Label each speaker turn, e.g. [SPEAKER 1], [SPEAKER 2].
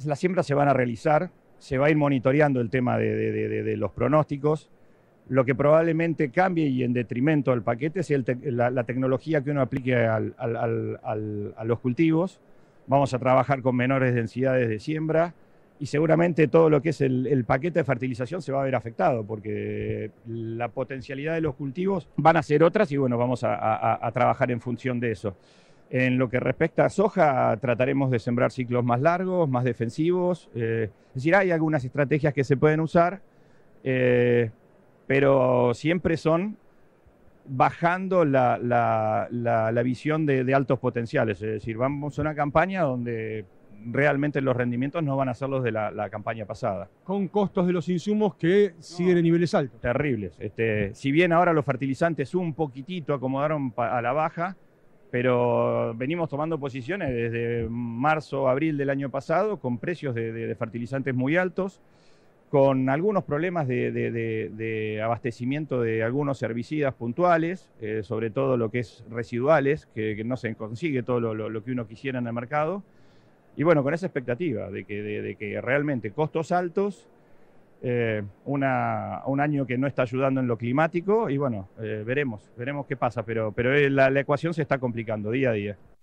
[SPEAKER 1] las siembras se van a realizar, se va a ir monitoreando el tema de los pronósticos. Lo que probablemente cambie y en detrimento del paquete es la tecnología que uno aplique a los cultivos. Vamos a trabajar con menores densidades de siembra y seguramente todo lo que es el paquete de fertilización se va a ver afectado porque la potencialidad de los cultivos van a ser otras y bueno, vamos a trabajar en función de eso. En lo que respecta a soja, trataremos de sembrar ciclos más largos, más defensivos. Es decir, hay algunas estrategias que se pueden usar, pero siempre son bajando la visión de altos potenciales. Es decir, vamos a una campaña donde realmente los rendimientos no van a ser los de la campaña pasada.
[SPEAKER 2] Con costos de los insumos que siguen en niveles altos.
[SPEAKER 1] Terribles. Si bien ahora los fertilizantes un poquitito acomodaron a la baja, pero venimos tomando posiciones desde marzo, abril del año pasado con precios de fertilizantes muy altos, con algunos problemas de abastecimiento de algunos herbicidas puntuales, sobre todo lo que es residuales, que no se consigue todo lo que uno quisiera en el mercado. Y bueno, con esa expectativa de que realmente costos altos, un año que no está ayudando en lo climático y bueno, veremos qué pasa, pero la ecuación se está complicando día a día.